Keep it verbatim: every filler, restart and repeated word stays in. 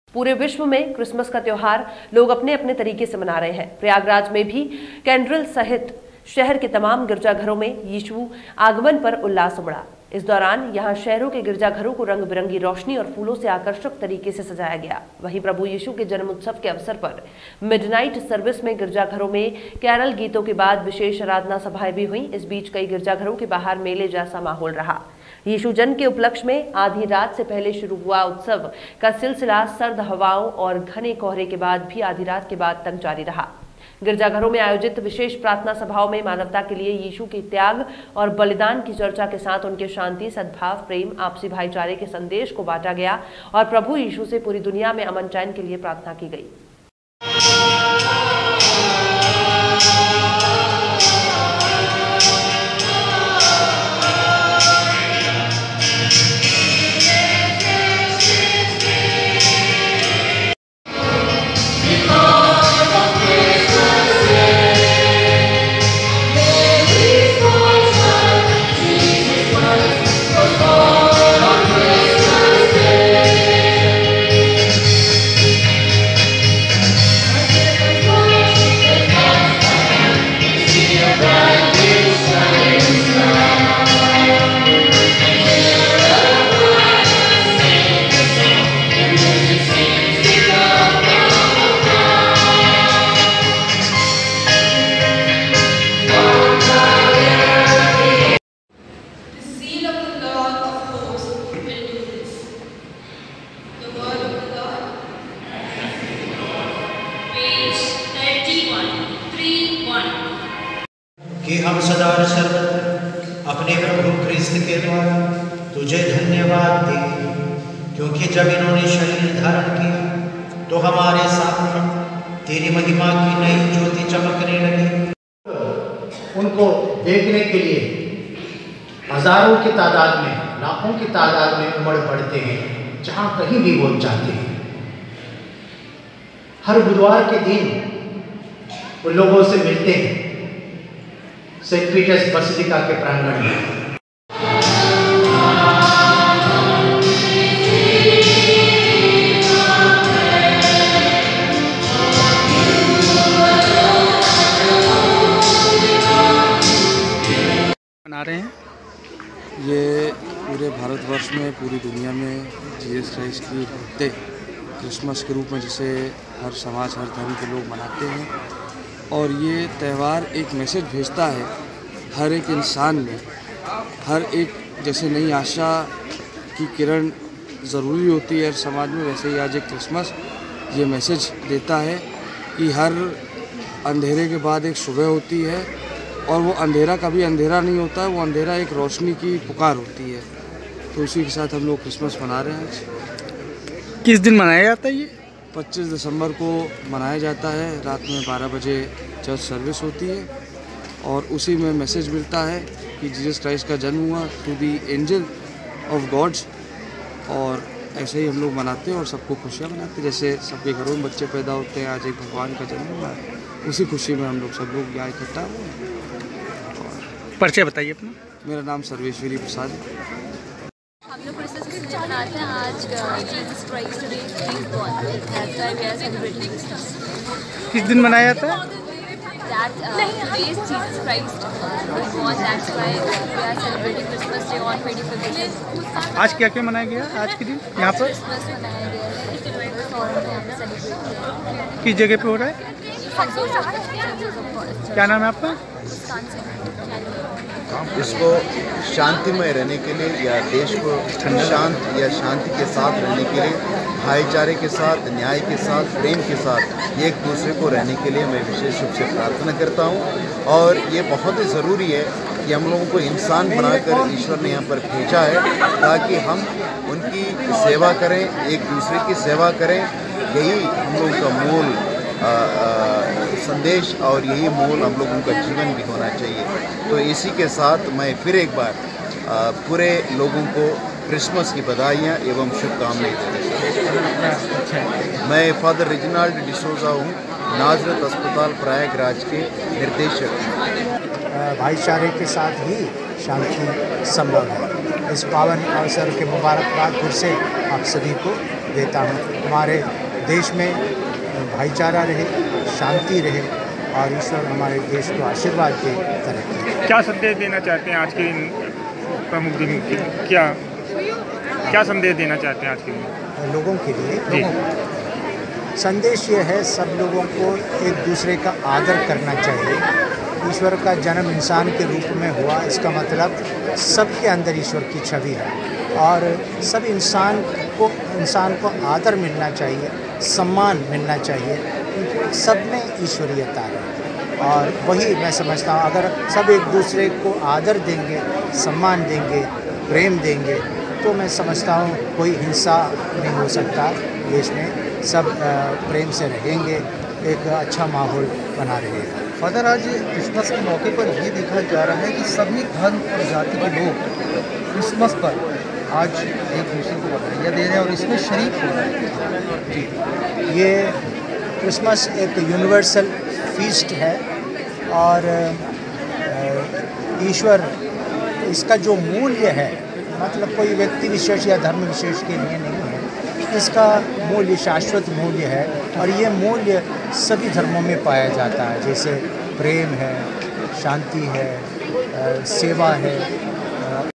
पूरे विश्व में क्रिसमस का त्योहार लोग अपने अपने तरीके से मना रहे हैं। प्रयागराज में भी कैंड्रिल सहित शहर के तमाम गिरजाघरों में यीशु आगमन पर उल्लास उमड़ा। इस दौरान यहां शहरों के गिरजाघरों को रंग बिरंगी रोशनी और फूलों से आकर्षक तरीके से सजाया गया। वहीं प्रभु यीशु के जन्म उत्सव के अवसर पर मिडनाइट सर्विस में गिरजाघरों में कैरल गीतों के बाद विशेष आराधना सभाएं भी हुई। इस बीच कई गिरजाघरों के बाहर मेले जैसा माहौल रहा। यीशु जन्म के उपलक्ष्य में आधी रात से पहले शुरू हुआ उत्सव का सिलसिला सर्द हवाओं और घने कोहरे के बाद भी आधी रात के बाद तक जारी रहा। गिरजाघरों में आयोजित विशेष प्रार्थना सभाओं में मानवता के लिए यीशु के त्याग और बलिदान की चर्चा के साथ उनके शांति, सद्भाव, प्रेम, आपसी भाईचारे के संदेश को बांटा गया और प्रभु यीशु से पूरी दुनिया में अमन चैन के लिए प्रार्थना की गई। कि हम सदा और सर्वत्र अपने प्रभु ख्रिस्त के द्वारा तुझे धन्यवाद दें, क्योंकि जब इन्होंने शरीर धारण किया तो हमारे सामने तेरी महिमा की नई ज्योति चमकने लगी। उनको देखने के लिए हजारों की तादाद में, लाखों की तादाद में उमड़ पड़ते हैं जहाँ कहीं भी वो जाते हैं। हर बुधवार के दिन वो लोगों से मिलते हैं सेंट पीटर्स बसिलिका के प्रांगण में। मना रहे हैं ये पूरे भारतवर्ष में, पूरी दुनिया में जीसस क्राइस्ट की बर्थडे क्रिसमस के रूप में जिसे हर समाज, हर धर्म के लोग मनाते हैं। और ये त्यौहार एक मैसेज भेजता है हर एक इंसान में, हर एक जैसे नई आशा की किरण ज़रूरी होती है समाज में, वैसे ही आज एक क्रिसमस ये मैसेज देता है कि हर अंधेरे के बाद एक सुबह होती है और वो अंधेरा कभी अंधेरा नहीं होता है, वो अंधेरा एक रोशनी की पुकार होती है। तो उसी के साथ हम लोग क्रिसमस मना रहे हैं। आज किस दिन मनाया जाता है ये? पच्चीस दिसंबर को मनाया जाता है। रात में बारह बजे चर्च सर्विस होती है और उसी में मैसेज मिलता है कि जीसस क्राइस्ट का जन्म हुआ to the angel of gods. और ऐसे ही हम लोग मनाते हैं और सबको खुशियाँ मनाते हैं। जैसे सबके घरों में बच्चे पैदा होते हैं, आज एक भगवान का जन्म हुआ है, उसी खुशी में हम लोग सब लोग यहाँ इकट्ठा हुए हैं। परिचय बताइए अपना। मेरा नाम सर्वेश्वरी प्रसाद है। हम लोग क्रिसमस किस दिन मनाते हैं? आज Jesus Christ day is born, that's why we are celebrating Christmas. किस दिन मनाया जाता है? That today is Jesus Christ was born, that's why we are celebrating Christmas day on twenty fifth. आज क्या क्या मनाया गया आज के दिन यहाँ पर? क्रिसमस मनाया गया है और यहाँ पे सेलिब्रेट किया। किस जगह पे हो रहा है? क्या नाम है आपका? इसको शांतिमय रहने के लिए या देश को शांत या शांति के साथ रहने के लिए, भाईचारे के साथ, न्याय के साथ, प्रेम के साथ एक दूसरे को रहने के लिए मैं विशेष रूप से प्रार्थना करता हूँ। और ये बहुत ही ज़रूरी है कि हम लोगों को इंसान बनाकर ईश्वर ने यहाँ पर भेजा है ताकि हम उनकी सेवा करें, एक दूसरे की सेवा करें। यही हम लोगों का मूल आ, आ, संदेश और यही मूल हम लोगों का जीवन भी होना चाहिए। तो इसी के साथ मैं फिर एक बार आ, पूरे लोगों को क्रिसमस की बधाइयाँ एवं शुभकामनाएं देता हूँ। मैं फादर रेजिनाल्ड डिसोजा हूँ, नाजरत अस्पताल प्रयागराज के निर्देशक। भाईचारे के साथ ही शांति संभव है। इस पावन अवसर के मुबारकबाद फिर से आप सभी को देता हूँ। हमारे देश में भाईचारा रहे, शांति रहे और ईश्वर हमारे देश को आशीर्वाद दे तरक्की। क्या संदेश देना चाहते हैं आज के दिन प्रमुख दिन के, क्या क्या संदेश देना चाहते हैं आज के दिन लोगों के लिए? लोगों को संदेश ये है, सब लोगों को एक दूसरे का आदर करना चाहिए। ईश्वर का जन्म इंसान के रूप में हुआ, इसका मतलब सबके अंदर ईश्वर की छवि है और सब इंसान को इंसान को आदर मिलना चाहिए, सम्मान मिलना चाहिए, क्योंकि सब में ईश्वरीयता है। और वही मैं समझता हूँ, अगर सब एक दूसरे को आदर देंगे, सम्मान देंगे, प्रेम देंगे, तो मैं समझता हूँ कोई हिंसा नहीं हो सकता देश में। सब प्रेम से रहेंगे, एक अच्छा माहौल बना रहेगा। फादर, आज क्रिसमस के मौके पर ये देखा जा रहा है कि सभी धर्म और जाति के लोग क्रिसमस पर आज एक दूसरे को बधाइयाँ दे रहे हैं और इसमें शरीक हो रहे हैं। जी, ये क्रिसमस एक यूनिवर्सल फीस्ट है और ईश्वर इसका जो मूल्य है, मतलब कोई व्यक्ति विशेष या धर्म विशेष के लिए नहीं है, इसका मूल्य शाश्वत मूल्य है और ये मूल्य सभी धर्मों में पाया जाता है। जैसे प्रेम है, शांति है, सेवा है,